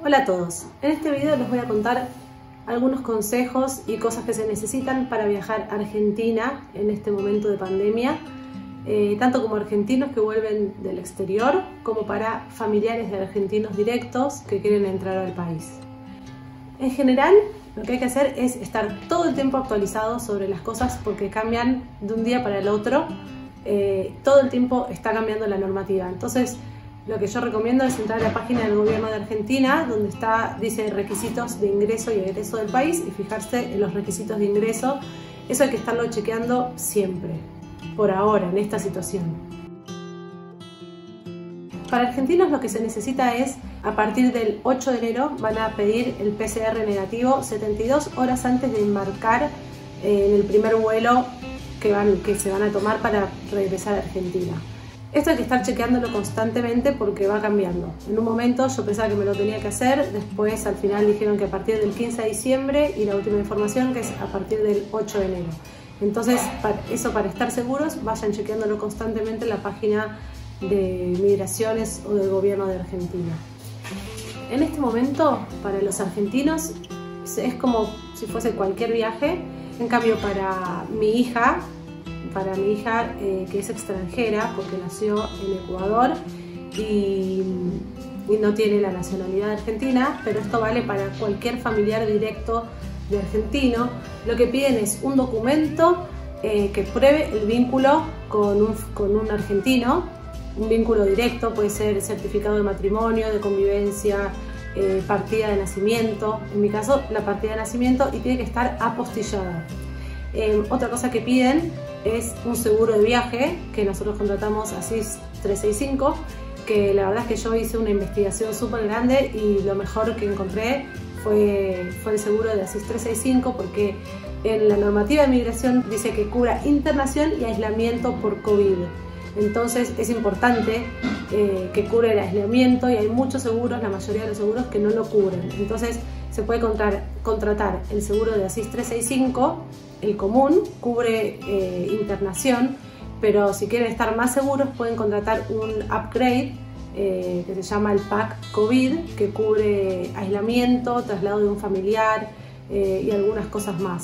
Hola a todos, en este video les voy a contar algunos consejos y cosas que se necesitan para viajar a Argentina en este momento de pandemia, tanto como argentinos que vuelven del exterior como para familiares de argentinos directos que quieren entrar al país. En general, lo que hay que hacer es estar todo el tiempo actualizado sobre las cosas porque cambian de un día para el otro, todo el tiempo está cambiando la normativa. Entonces, lo que yo recomiendo es entrar a la página del gobierno de Argentina, donde dice requisitos de ingreso y egreso del país, y fijarse en los requisitos de ingreso. Eso hay que estarlo chequeando siempre, por ahora, en esta situación. Para argentinos lo que se necesita es, a partir del 8 de enero, van a pedir el PCR negativo 72 horas antes de embarcar en el primer vuelo que se van a tomar para regresar a Argentina. Esto hay que estar chequeándolo constantemente porque va cambiando. En un momento yo pensaba que me lo tenía que hacer, después al final dijeron que a partir del 15 de diciembre y la última información que es a partir del 8 de enero. Entonces, para estar seguros, vayan chequeándolo constantemente en la página de Migraciones o del gobierno de Argentina. En este momento, para los argentinos, es como si fuese cualquier viaje. En cambio, para mi hija que es extranjera porque nació en Ecuador y no tiene la nacionalidad argentina, pero esto vale para cualquier familiar directo de argentino. Lo que piden es un documento que pruebe el vínculo con un argentino, un vínculo directo, puede ser certificado de matrimonio, de convivencia, partida de nacimiento, en mi caso la partida de nacimiento, y tiene que estar apostillada. Otra cosa que piden es un seguro de viaje que nosotros contratamos a SIS 365, que la verdad es que yo hice una investigación súper grande y lo mejor que encontré fue el seguro de SIS 365, porque en la normativa de migración dice que cubra internación y aislamiento por COVID. Entonces es importante que cubre el aislamiento, y hay muchos seguros, la mayoría de los seguros, que no lo cubren. Entonces se puede contratar el seguro de SIS 365, el común, cubre internación, pero si quieren estar más seguros pueden contratar un upgrade que se llama el pack COVID, que cubre aislamiento, traslado de un familiar y algunas cosas más.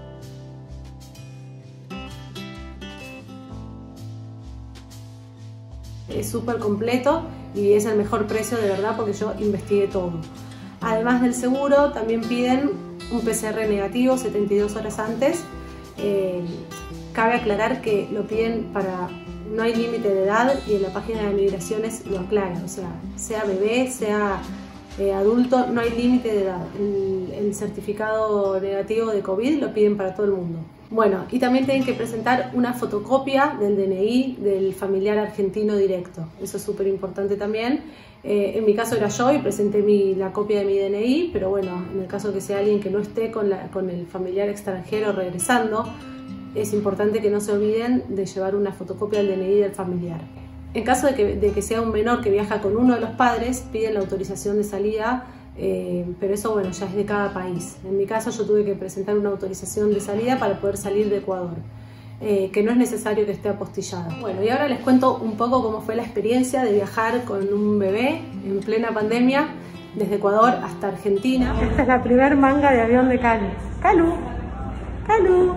Es súper completo y es el mejor precio de verdad porque yo investigué todo. Además del seguro, también piden un PCR negativo 72 horas antes. Cabe aclarar que lo piden no hay límite de edad, y en la página de migraciones lo aclara, o sea bebé, sea adulto, no hay límite de edad. El certificado negativo de COVID lo piden para todo el mundo. Bueno, y también tienen que presentar una fotocopia del DNI del familiar argentino directo. Eso es súper importante también. En mi caso era yo y presenté la copia de mi DNI, pero bueno, en el caso que sea alguien que no esté con el familiar extranjero regresando, es importante que no se olviden de llevar una fotocopia del DNI del familiar. En caso de que sea un menor que viaja con uno de los padres, piden la autorización de salida, pero eso bueno, ya es de cada país. En mi caso yo tuve que presentar una autorización de salida para poder salir de Ecuador, que no es necesario que esté apostillada. Bueno, y ahora les cuento un poco cómo fue la experiencia de viajar con un bebé en plena pandemia desde Ecuador hasta Argentina. Esta es la primer manga de avión de Cali. ¡Calu! ¡Calu!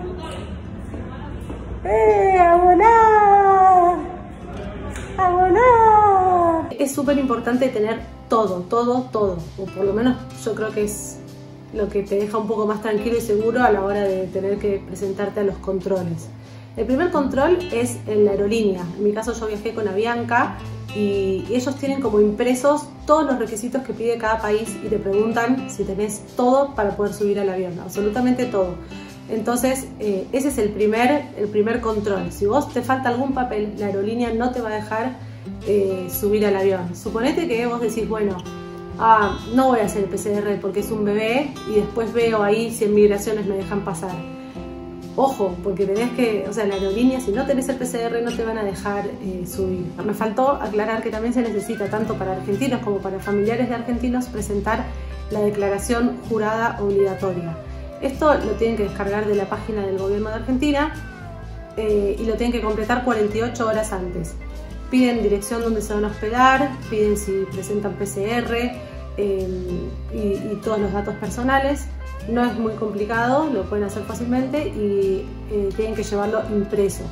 ¡A volar! ¡A volar! Es súper importante tener todo, o por lo menos yo creo que es lo que te deja un poco más tranquilo y seguro a la hora de tener que presentarte a los controles. El primer control es en la aerolínea. En mi caso yo viajé con Avianca y ellos tienen como impresos todos los requisitos que pide cada país y te preguntan si tenés todo para poder subir al avión, absolutamente todo. Entonces ese es el primer control. Si vos te falta algún papel, la aerolínea no te va a dejar subir al avión. Suponete que vos decís, bueno, no voy a hacer el PCR porque es un bebé y después veo ahí si en migraciones me dejan pasar. Ojo, porque la aerolínea, si no tenés el PCR, no te van a dejar subir. Me faltó aclarar que también se necesita, tanto para argentinos como para familiares de argentinos, presentar la declaración jurada obligatoria. Esto lo tienen que descargar de la página del gobierno de Argentina y lo tienen que completar 48 horas antes. Piden dirección donde se van a hospedar, piden si presentan PCR, y todos los datos personales. No es muy complicado, lo pueden hacer fácilmente y tienen que llevarlo impreso,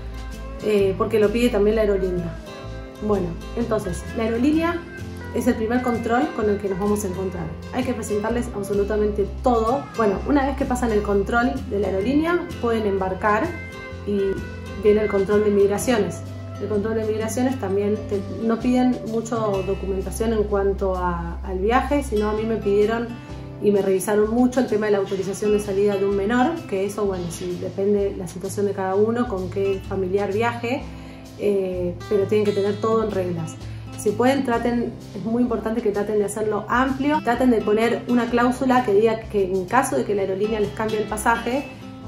porque lo pide también la aerolínea. Bueno, entonces, la aerolínea es el primer control con el que nos vamos a encontrar. Hay que presentarles absolutamente todo. Bueno, una vez que pasan el control de la aerolínea, pueden embarcar y viene el control de migraciones. El control de migraciones también no piden mucha documentación en cuanto al viaje, sino a mí me pidieron y me revisaron mucho el tema de la autorización de salida de un menor, que eso, bueno, sí, depende de la situación de cada uno, con qué familiar viaje, pero tienen que tener todo en reglas. Si pueden, traten, es muy importante que traten de hacerlo amplio, traten de poner una cláusula que diga que en caso de que la aerolínea les cambie el pasaje,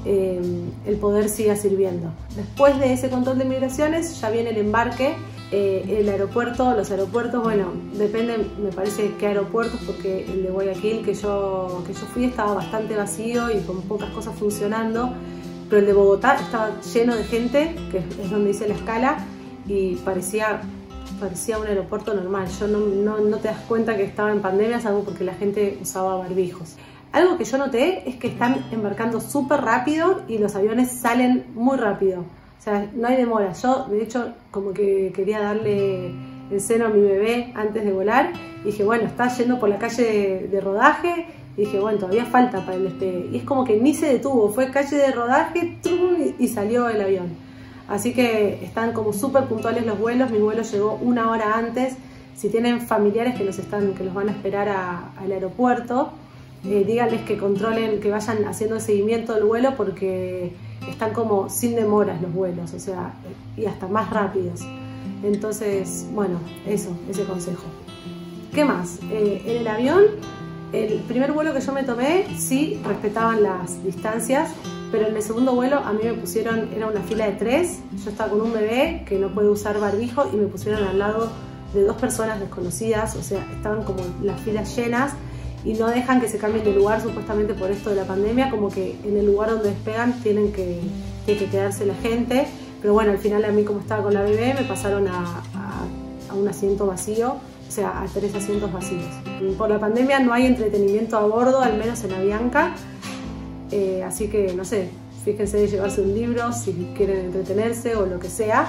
el poder siga sirviendo. Después de ese control de migraciones ya viene el embarque, el aeropuerto, los aeropuertos, bueno, depende, me parece, qué aeropuertos, porque el de Guayaquil que yo fui estaba bastante vacío y con pocas cosas funcionando, pero el de Bogotá estaba lleno de gente, que es donde hice la escala, y parecía un aeropuerto normal. No te das cuenta que estaba en pandemia, salvo porque la gente usaba barbijos. Algo que yo noté es que están embarcando súper rápido y los aviones salen muy rápido. O sea, no hay demora. Yo, de hecho, como que quería darle el seno a mi bebé antes de volar. Y dije, bueno, está yendo por la calle de rodaje. Y dije, bueno, todavía falta para el despegue. Y es como que ni se detuvo. Fue calle de rodaje, trum, y salió el avión. Así que están como súper puntuales los vuelos. Mi vuelo llegó 1 hora antes. Si tienen familiares que los van a esperar al aeropuerto, díganles que controlen, que vayan haciendo el seguimiento del vuelo, porque están como sin demoras los vuelos, o sea, y hasta más rápidos. Entonces, bueno, ese consejo. ¿Qué más? En el avión, el primer vuelo que yo me tomé, sí respetaban las distancias, pero en el segundo vuelo a mí me pusieron, era una fila de 3, yo estaba con un bebé que no puede usar barbijo y me pusieron al lado de 2 personas desconocidas, o sea, estaban como las filas llenas y no dejan que se cambien de lugar supuestamente por esto de la pandemia, como que en el lugar donde despegan tiene que quedarse la gente, pero bueno, al final a mí, como estaba con la bebé, me pasaron a un asiento vacío, o sea, a 3 asientos vacíos. Por la pandemia no hay entretenimiento a bordo, al menos en Avianca, así que no sé, fíjense de llevarse un libro si quieren entretenerse o lo que sea.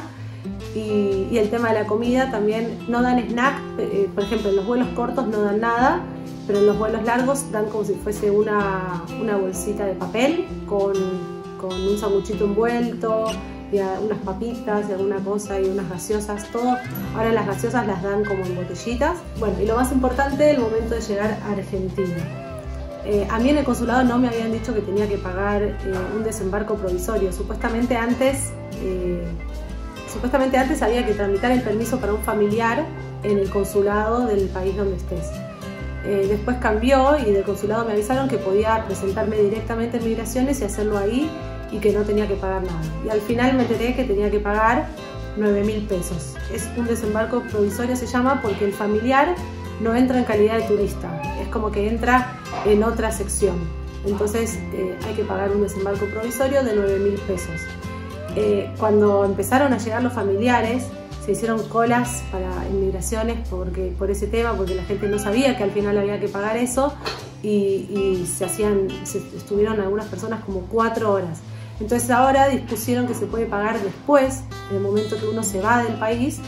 Y el tema de la comida también, no dan snack, por ejemplo en los vuelos cortos no dan nada, pero en los vuelos largos dan como si fuese una bolsita de papel con un sanguchito envuelto y unas papitas y alguna cosa y unas gaseosas, todo. Ahora las gaseosas las dan como en botellitas. Bueno, y lo más importante, el momento de llegar a Argentina. A mí en el consulado no me habían dicho que tenía que pagar un desembarco provisorio. Supuestamente antes había que tramitar el permiso para un familiar en el consulado del país donde estés. Después cambió y del consulado me avisaron que podía presentarme directamente en migraciones y hacerlo ahí y que no tenía que pagar nada. Y al final me enteré que tenía que pagar 9.000 pesos. Es un desembarco provisorio, se llama, porque el familiar no entra en calidad de turista, es como que entra en otra sección. Entonces hay que pagar un desembarco provisorio de 9.000 pesos. Cuando empezaron a llegar los familiares, se hicieron colas para inmigraciones por ese tema, porque la gente no sabía que al final había que pagar eso y estuvieron algunas personas como 4 horas. Entonces ahora dispusieron que se puede pagar después, en el momento que uno se va del país,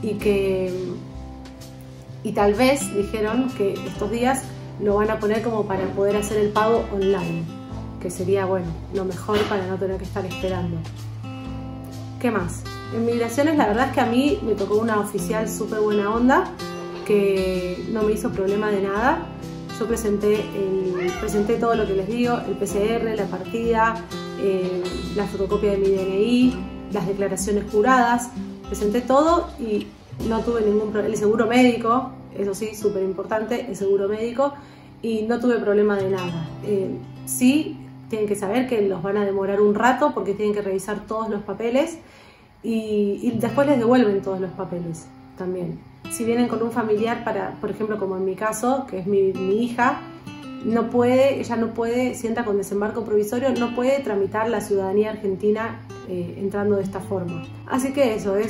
y tal vez dijeron que estos días lo van a poner como para poder hacer el pago online, que sería, bueno, lo mejor para no tener que estar esperando. ¿Qué más? En migraciones la verdad es que a mí me tocó una oficial súper buena onda, que no me hizo problema de nada. Yo presenté todo lo que les digo, el PCR, la partida, la fotocopia de mi DNI, las declaraciones juradas, presenté todo y no tuve ningún problema. El seguro médico, eso sí, súper importante, el seguro médico, y no tuve problema de nada. Sí, tienen que saber que los van a demorar un rato porque tienen que revisar todos los papeles y después les devuelven todos los papeles también. Si vienen con un familiar, por ejemplo, como en mi caso, que es mi hija, ella no puede, si entra con desembarco provisorio, no puede tramitar la ciudadanía argentina entrando de esta forma. Así que eso es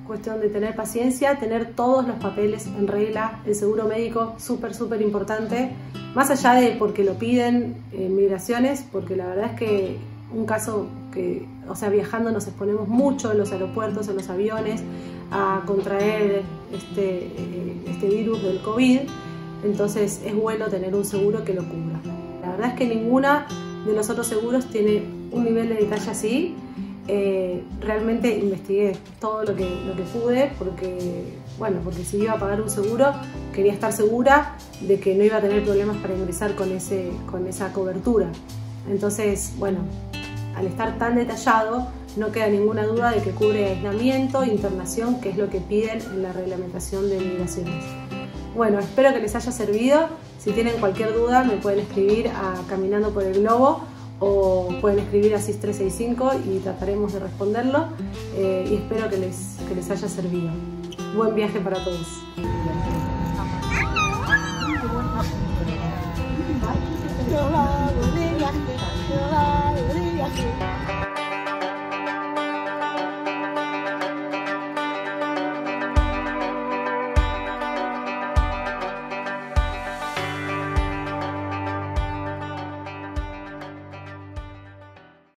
cuestión de tener paciencia, tener todos los papeles en regla, el seguro médico súper importante, más allá de porque lo piden en migraciones, porque la verdad es que un caso que, o sea, viajando nos exponemos mucho en los aeropuertos, en los aviones, a contraer este virus del COVID, entonces es bueno tener un seguro que lo cubra. La verdad es que ninguna de los otros seguros tiene un nivel de detalle así. Realmente investigué todo lo que pude porque si iba a pagar un seguro quería estar segura de que no iba a tener problemas para ingresar con esa cobertura. Entonces, bueno, al estar tan detallado no queda ninguna duda de que cubre aislamiento, internación, que es lo que piden en la reglamentación de migraciones. Bueno, espero que les haya servido. Si tienen cualquier duda me pueden escribir a Caminando por el Globo o pueden escribir a SIS 365 y trataremos de responderlo, y espero que les haya servido. Buen viaje para todos. Yo la